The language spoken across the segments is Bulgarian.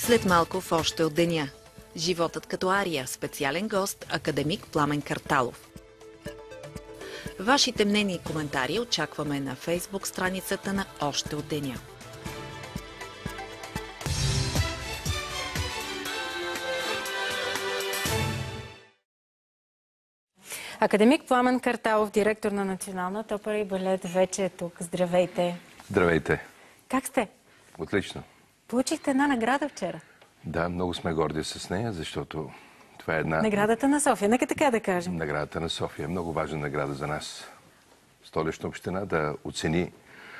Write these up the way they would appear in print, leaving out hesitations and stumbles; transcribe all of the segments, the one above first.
След малко в още от деня. Животът като ария. Специален гост академик Пламен Карталов. Вашите мнения и коментари очакваме на Фейсбук страницата на Още от деня. Академик Пламен Карталов, директор на Националната опера и балет, вече е тук. Здравейте! Здравейте! Как сте? Отлично. Получихте една награда вчера. Да, много сме горди с нея, защото това е една... Наградата на София, нека така да кажем. Наградата на София е много важна награда за нас. Столична община да оцени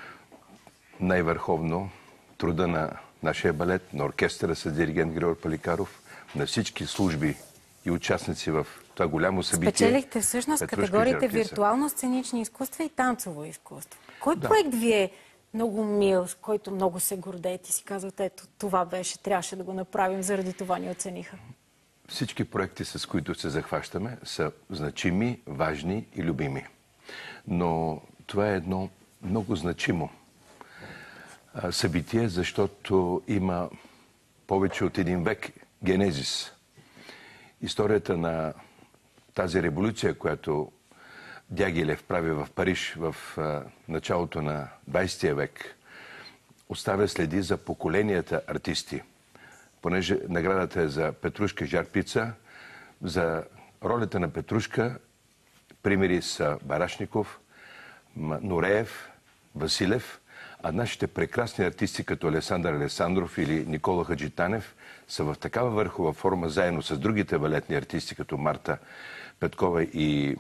най-върховно труда на нашия балет, на оркестъра с диригент Григор Паликаров, на всички служби и участници в това голямо събитие. Спечелихте всъщност категориите виртуално сценични изкуства и танцово изкуство. Кой проект ви е много мил, с който много се гордеете и си казвате, ето това беше, трябваше да го направим, заради това ни оцениха? Всички проекти, с които се захващаме, са значими, важни и любими. Но това е едно много значимо събитие, защото има повече от един век генезис. Историята на тази революция, която Дягилев прави в Париж в началото на 20 век, оставя следи за поколенията артисти. Понеже наградата е за Петрушка Жарпица, за ролята на Петрушка примери са Барашников, Нореев, Василев, а нашите прекрасни артисти като Александър Александров или Никола Хаджитанев са в такава върхова форма, заедно с другите балетни артисти като Марта Петкова и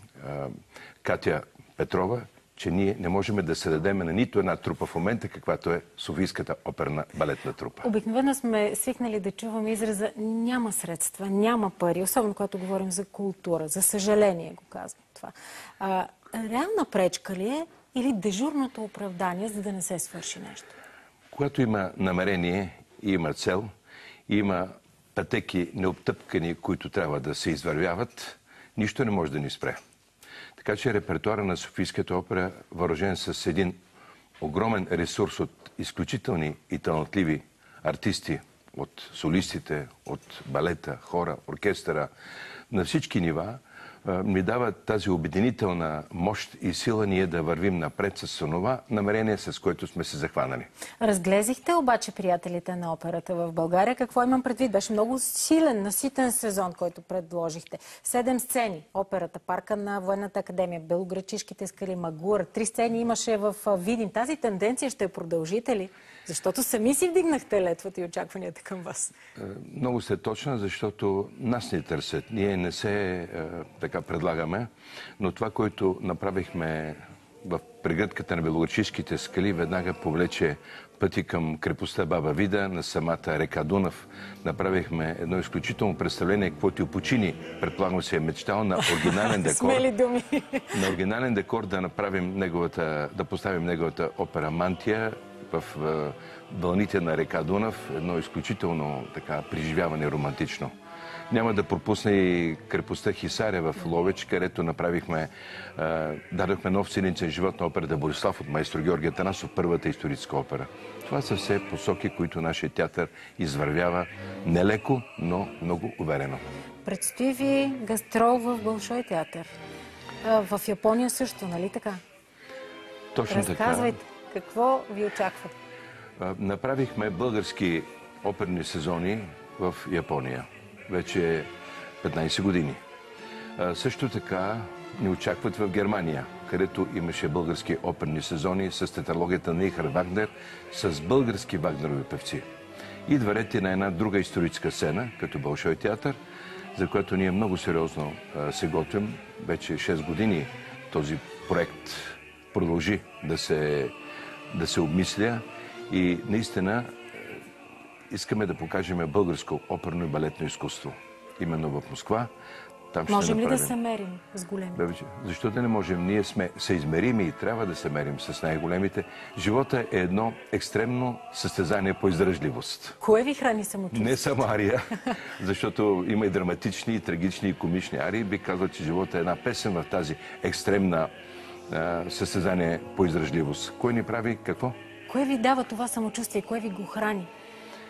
Катя Петрова, че ние не можем да се дадем на нито една трупа в момента, каквато е Софийската оперна балетна трупа. Обикновено сме свикнали да чуваме израза няма средства, няма пари, особено когато говорим за култура. За съжаление го казвам това. Реална пречка ли е или дежурното оправдание, за да не се свърши нещо? Когато има намерение и има цел, има пътеки необтъпкани, които трябва да се извървяват, нищо не може да ни спре. Така че репертуара на Софийската опера, въоръжен с един огромен ресурс от изключителни и талантливи артисти, от солистите, от балета, хора, оркестъра, на всички нива, ми дава тази обединителна мощ и сила ние да вървим напред с това намерение, с което сме се захванали. Разглезихте обаче приятелите на операта в България. Какво имам предвид? Беше много силен, наситен сезон, който предложихте. 7 сцени. Операта, парка на Военната академия, Белоградчишките скали, Магура. 3 сцени имаше в Видин. Тази тенденция ще продължите ли? Защото сами си вдигнахте летвата и очакванията към вас. Много сте точна, защото нас не търсят. Ние не се така предлагаме, но това, което направихме в прегръдката на Белоградчишките скали, веднага повлече пъти към крепостта Баба Вида, на самата река Дунав. Направихме едно изключително представление, каквото и Пучини, предполагам, си е мечтал на оригинален декор. Смели думи. На оригинален декор да поставим неговата опера Мантия в вълните на река Дунав. Едно изключително така преживяване романтично. Няма да пропусна и крепостта Хисаря в Ловеч, където дадохме нов сценичен живот на операта Борислав от майстор Георги Атанасов, първата историческа опера. Това са все посоки, които нашия театър извървява нелеко, но много уверено. Предстои ви гастрол в Болшой театър. В Япония също, нали така? Точно така. Разказвайте, какво ви очаква? Направихме български оперни сезони в Япония. Вече 15 години. Също така ни очакват в Германия, където имаше български оперни сезони с тетралогията на Ихар Вагнер, с български вагнерови певци. Идва ред и на една друга историческа сцена, като Болшой театър, за което ние много сериозно се готвим. Вече 6 години този проект продължи да се обмисля и наистина искаме да покажем българско оперно и балетно изкуство. Именно в Москва. Можем ли да се мерим с големите? Защо да не можем? Ние сме съизмерими и трябва да се мерим с най-големите. Живота е едно екстремно състезание по издръжливост. Кое ви храни самочувствието? Не само ария, защото има и драматични, и трагични, и комични арии. Би казал, че живота е една песен в тази екстремна състезание по издръжливост. Кой ни прави какво? Кое ви дава това самочувствие? Кое ви го храни?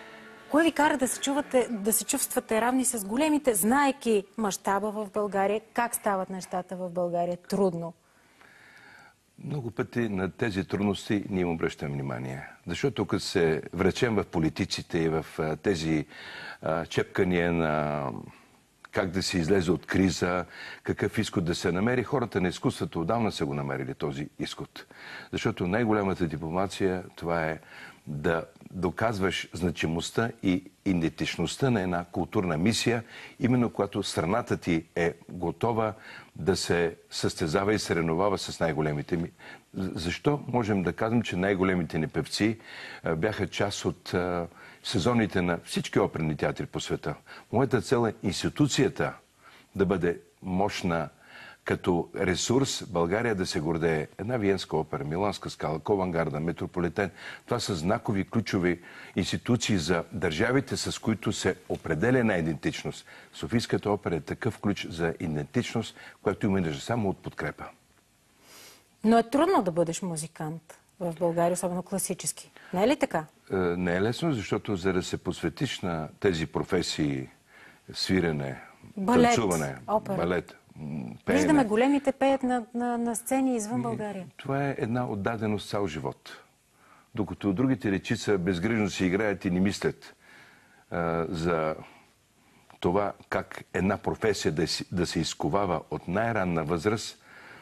Кое ви кара да се чувствате равни с големите, знаейки мащаба в България? Как стават нещата в България? Трудно. Много пъти на тези трудности ние им обръщаме внимание. Защото като се вречем в политиците и в тези чепкания на как да се излезе от криза, какъв изход да се намери, хората на изкуството отдавна са го намерили този изход. Защото най-голямата дипломация това е да доказваш значимостта и идентичността на една културна мисия, именно когато страната ти е готова да се състезава и съревновава с най-големите ми. Защо можем да кажем, че най-големите ни певци бяха част от сезоните на всички оперни театри по света? Моята цел е институцията да бъде мощна като ресурс, България да се гордее. Една Виенска опера, Миланска скала, Ковангарда, Метрополитен. Това са знакови, ключови институции за държавите, с които се определя на идентичност. Софийската опера е такъв ключ за идентичност, който има нужда само от подкрепа. Но е трудно да бъдеш музикант в България, особено класически. Не е ли така? Не е лесно, защото за да се посветиш на тези професии, свирене, танцуване, балет, пеене. Виждаме, големите пеят на сцени извън България. Това е една отдаденост цял живот. Докато другите дечица безгрижно си играят и не мислят за това как една професия да се изковава от най-ранна възраст,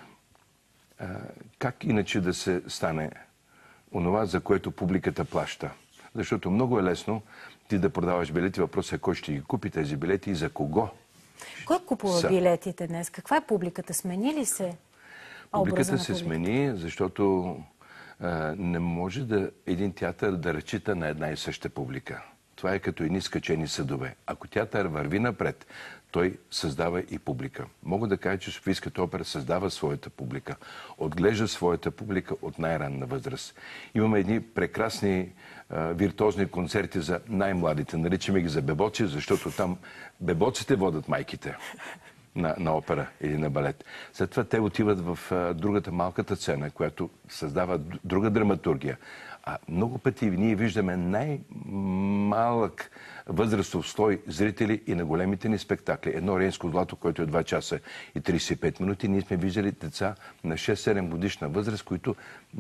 как иначе да се стане онова, за което публиката плаща. Защото много е лесно ти да продаваш билети. Въпросът е кой ще ги купи тези билети и за кого. Кой купува билетите днес? Каква е публиката? Смени ли се Публиката се смени, защото не може един театър да разчита на една и съща публика. Това е като едни скачени съдове. Ако театър върви напред, той създава и публика. Мога да кажа, че Софийската опера създава своята публика. Отглежда своята публика от най-ранна възраст. Имаме едни прекрасни виртуозни концерти за най-младите. Наричаме ги за бебоци, защото там бебоците водят майките на опера или на балет. След това те отиват в другата малката сцена, която създава друга драматургия. А много пъти ние виждаме най-малък възрастов слой зрители и на големите ни спектакли. Едно Рейнско злато, което е 2 часа и 35 минути. Ние сме виждали деца на 6-7 годишна възраст, които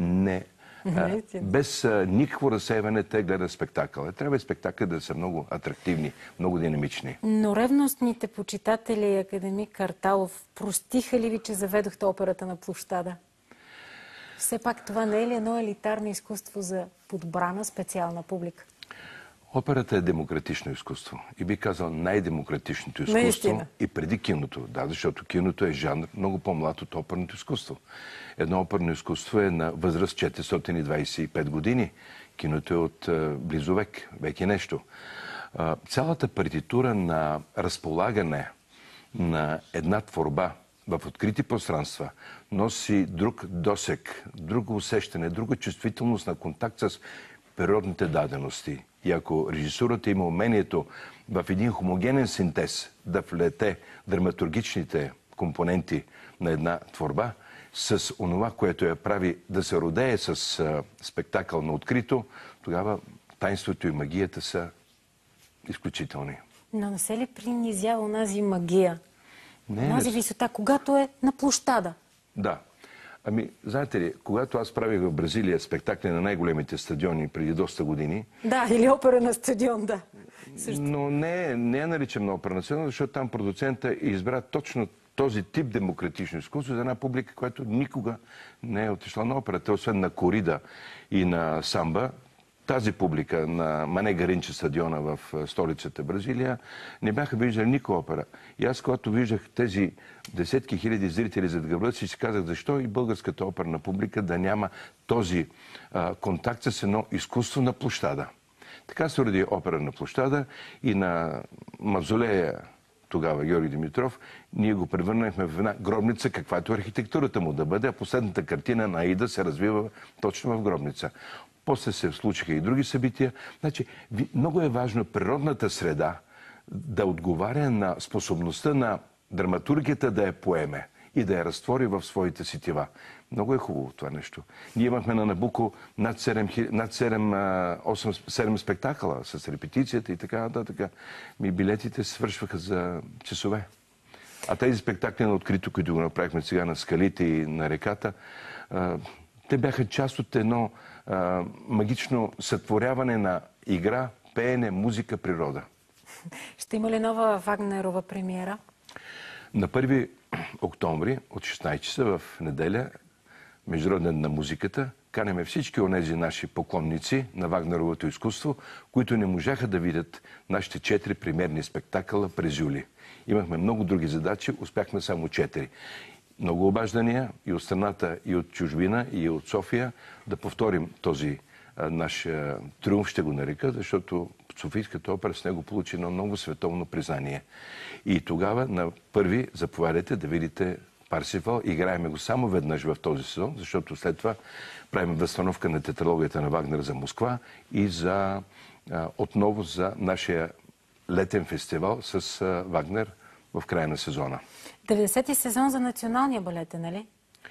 без никакво разсейване те гледат спектакъл. Трябва спектакъл да са много атрактивни, много динамични. Но ревностните почитатели, академик Карталов, простиха ли ви, че заведохте операта на площада? Все пак това не е ли едно елитарно изкуство за подбрана специална публика? Операта е демократично изкуство. И би казал най-демократичното изкуство. Наистина. И преди киното. Да, защото киното е жанр много по-млад от оперното изкуство. Едно оперно изкуство е на възраст 425 години. Киното е от близо век и нещо. Цялата партитура на разполагане на една творба в открити пространства носи друг досек, друго усещане, друга чувствителност на контакт с природните дадености. И ако режисурата има умението в един хомогенен синтез да влете драматургичните компоненти на една творба с онова, което я прави да се родее с спектакъл на открито, тогава таинството и магията са изключителни. Но не се ли принизява онази магия? Онази висота, когато е на площада? Да. Ами, знаете ли, когато аз правих в Бразилия спектакли на най-големите стадиони преди доста години... Да, или опера на стадион, да. Също. Но не я наричам на опера на стадион, защото там продуцента избра точно този тип демократично изкуство за една публика, която никога не е отишла на операта, освен на корида и на самба. Тази публика на Мане Гаринче стадиона в столицата Бразилия не бяха виждали никаква опера. И аз, когато виждах тези десетки хиляди зрители зад гърба си казах, защо и българската оперна публика да няма този контакт с едно изкуство на площада. Така се роди опера на площада и на мавзолея тогава Георги Димитров, ние го превърнахме в една гробница, каквато архитектурата му да бъде, а последната картина на Аида се развива точно в гробница. После се случиха и други събития. Значи, много е важно природната среда да отговаря на способността на драматургията да я поеме и да я разтвори в своите сетива. Много е хубаво това нещо. Ние имахме на Набуко над 7 спектакъла с репетицията и така нататък. Билетите свършваха за часове. А тези спектакли на открито, които го направихме сега на скалите и на реката, те бяха част от едно магично сътворяване на игра, пеене, музика, природа. Ще има ли нова Вагнерова премиера? На 1 октомври от 16 часа в неделя, Международен ден на музиката, канеме всички онези наши поклонници на Вагнеровото изкуство, които не можаха да видят нашите 4 премиерни спектакъла през юли. Имахме много други задачи, успяхме само 4. Много обаждания и от страната, и от чужбина, и от София да повторим този наш триумф, ще го нарека, защото Софийската опера с него получи едно много световно признание. И тогава на 1 заповядайте да видите Парсифал. Играеме го само веднъж в този сезон, защото след това правим възстановка на тетралогията на Вагнер за Москва и отново за нашия летен фестивал с Вагнер в края на сезона. 90-ти сезон за националния балет, нали?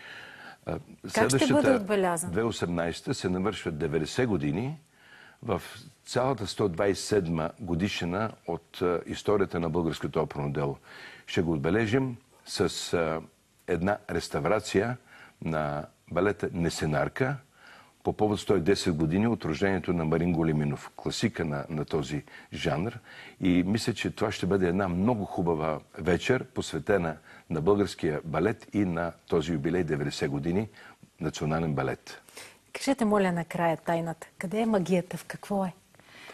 Как ще бъде отбелязан? 2018 се навършват 90 години в цялата 127 годишна от историята на българското оперно дело. Ще го отбележим с една реставрация на балета Несенарка по повод 110 години от рождението на Марин Големинов, класика на този жанр. И мисля, че това ще бъде една много хубава вечер, посветена на българския балет и на този юбилей 90 години национален балет. Кажете, моля, накрая тайната. Къде е магията? В какво е?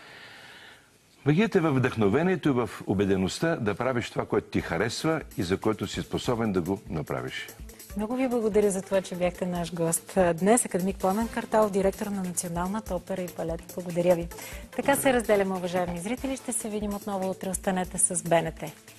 Магията е във вдъхновението и в убедеността да правиш това, което ти харесва и за което си способен да го направиш. Много ви благодаря за това, че бяхте наш гост днес. Академик Пламен Карталов, директор на Националната опера и балет. Благодаря ви. Така се разделяме, уважаеми зрители. Ще се видим отново утре. Останете с БНТ.